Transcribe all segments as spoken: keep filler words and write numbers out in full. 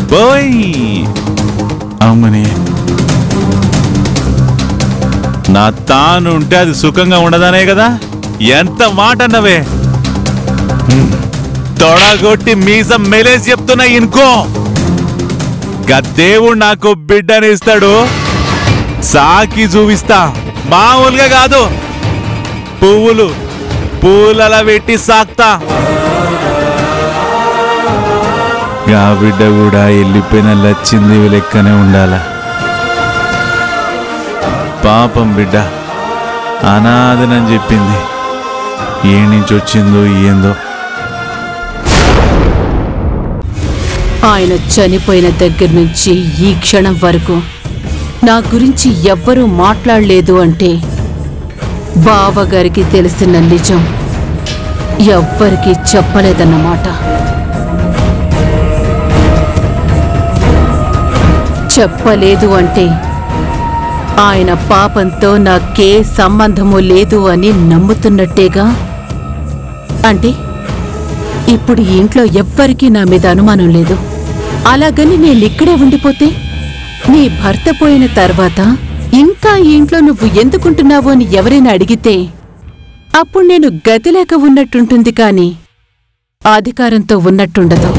Bye అమ్మని నా తాను ఉంటే అది సుఖంగా ఉండదనే కదా ఎంత మాట అన్నవే తొడగొట్టి మీసం మెలేసి చెప్తున్నా ఇనుకో దేవుడు నాకు బిడ్డని ఇస్తాడు సాకి చూపిస్తా మామూలుగా కాదు పువ్వులు పూలలా పెట్టి సాక్తా ఆ బిడ్డ కూడా వెళ్ళిపోయిన లచ్చింది లెక్కనే ఉండాల పాపం బిడ్డ అనాథనని చెప్పింది ఏ నుంచి వచ్చిందో ఏందో ఆయన చనిపోయిన దగ్గర నుంచి ఈ క్షణం వరకు నా గురించి ఎవ్వరూ మాట్లాడలేదు అంటే బావగారికి తెలిసిన నిజం ఎవ్వరికీ చెప్పలేదన్నమాట. చెప్పలేదు అంటే ఆయన పాపంతో నాకే సంబంధము లేదు అని నమ్ముతున్నట్టేగా. అంటే ఇప్పుడు ఈ ఇంట్లో ఎవ్వరికీ నా మీద అనుమానం లేదు. అలాగని నేనిక్కడే ఉండిపోతే నీ భర్త పోయిన తర్వాత ఇంకా ఈ ఇంట్లో నువ్వు ఎందుకుంటున్నావు అని ఎవరైనా అడిగితే అప్పుడు నేను గతి లేక ఉన్నట్టుంటుంది కాని అధికారంతో ఉన్నట్టుండదు.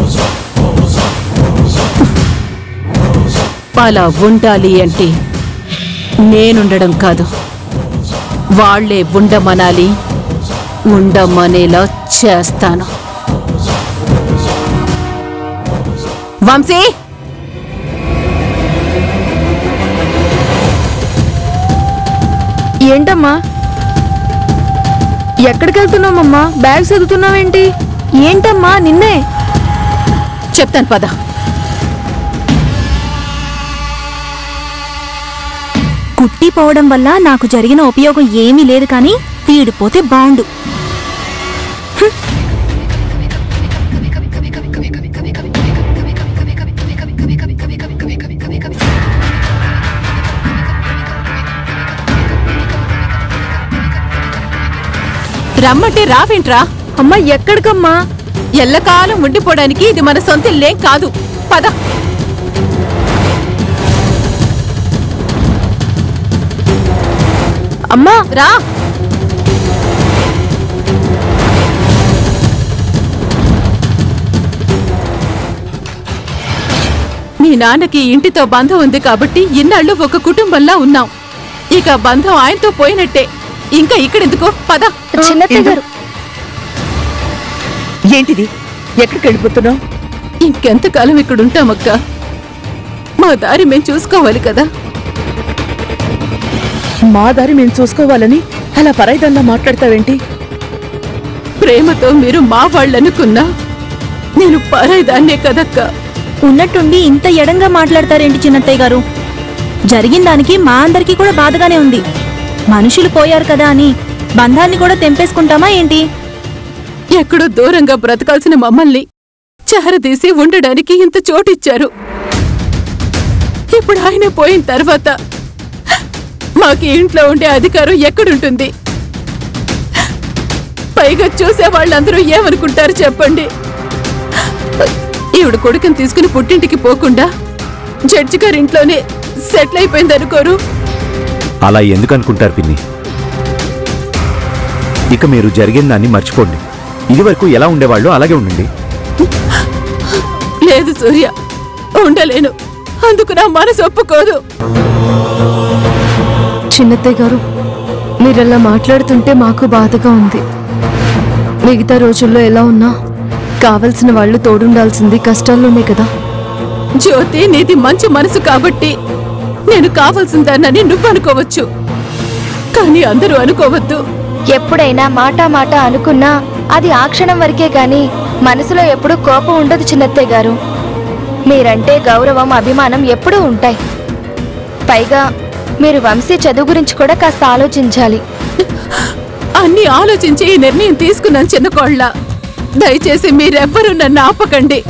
అలా ఉండాలి అంటే నేనుండడం కాదు, వాళ్లే ఉండమనాలి, ఉండమనేలా చేస్తాను. వంశీ, ఏంటమ్మా ఎక్కడికి వెళ్తున్నామమ్మా? బ్యాగ్ చదువుతున్నావేంటి? ఏంటమ్మా నిన్నే చెప్తాను పద. కుట్టి పోవడం వల్ల నాకు జరిగిన ఉపయోగం ఏమీ లేదు కానీ తీడిపోతే బాగుండు. రమ్మంటే రావేంట్రా? అమ్మా ఎక్కడికమ్మా? ఎల్లకాలం ఉండిపోవడానికి ఇది మన సొంత ఇల్లేం కాదు. పద. అమ్మా రా. మీ నాన్నకి ఇంటితో బంధం ఉంది కాబట్టి ఇన్నాళ్ళు ఒక కుటుంబంలా ఉన్నాం. ఇక బంధం ఆయనతో పోయినట్టే. ఇంకా ఇక్కడెందుకో పద. చిన్నత్తయ్య గారు, ఏంటిది? ఎక్కడికి వెళ్ళిపోతున్నావు? ఇంకెంతకాలం ఇక్కడుంటామక్క? మా దారి మేము చూసుకోవాలి కదా. మా దారి మేము చూసుకోవాలని అలా పరాయిదల్లా మాట్లాడతావేంటి? ప్రేమతో మీరు మా వాళ్ళనుకున్నా నేను పరాయిదాన్నే కదక్క. ఉన్నట్టుండి ఇంత ఎడంగా మాట్లాడతారేంటి చిన్నత్తయ్య గారు? జరిగిన దానికి మా అందరికీ కూడా బాధగానే ఉంది. మనుషులు పోయారు కదా అని బంధాన్ని కూడా తెంపేసుకుంటామా ఏంటి? ఎక్కడో దూరంగా బ్రతకాల్సిన మమ్మల్ని చెహరదీసి ఉండడానికి ఇంత చోటిచ్చారు. ఇప్పుడు ఆయన పోయిన తర్వాత మాకు ఇంట్లో ఉండే అధికారం ఎక్కడుంటుంది? పైగా చూసే వాళ్ళందరూ ఏమనుకుంటారు చెప్పండి? ఈవిడ కొడుకుని తీసుకుని పుట్టింటికి పోకుండా జడ్జి గారి ఇంట్లోనే సెటిల్ అయిపోయింది అనుకోరు? అలా ఎందుకు అనుకుంటారు పిన్ని? ఇక మీరు జరిగిన దాన్ని మర్చిపోండి. ఇది వరకు ఎలా ఉండేవాళ్ళు అలాగే ఉండండి. లేదు సూర్య, ఉండలేను. అందుకు నా మనసు ఒప్పుకోదు. చిన్నత్తయ్య గారు, మీరలా మాట్లాడుతుంటే మాకు బాధగా ఉంది. మిగతా రోజుల్లో ఎలా ఉన్నా కావలసిన వాళ్ళు తోడుండాల్సింది కష్టాల్లోనే కదా. జ్యోతి, నీది మంచి మనసు కాబట్టి నేను కావాల్సిందానని నువ్వు అనుకోవచ్చు, కానీ అందరూ అనుకోవద్దు. ఎప్పుడైనా మాట మాట అనుకున్నా అది ఆ క్షణం వరకే గాని మనసులో ఎప్పుడూ కోపం ఉండదు చిన్నత్తయ్య గారు. మీరంటే గౌరవం, అభిమానం ఎప్పుడూ ఉంటాయి. పైగా మీరు వంశీ చదువు గురించి కూడా కాస్త ఆలోచించాలి. అన్ని ఆలోచించి ఈ నిర్ణయం తీసుకున్నాను చిన్నకోళ్ళ. దయచేసి మీరెవ్వరూ నన్ను ఆపకండి.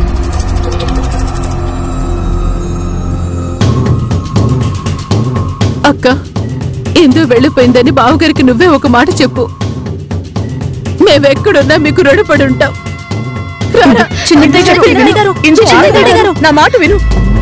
అక్క, ఇందు వెళ్ళిపోయిందని బావగారికి నువ్వే ఒక మాట చెప్పు. మేమెక్కడున్నా మీకు రుణపడి ఉంటాం. చిన్నత్తయ్య గారు, చిన్నత్తయ్య గారు, ఇందు, చిన్నత్తయ్య గారు. నా మాట విను.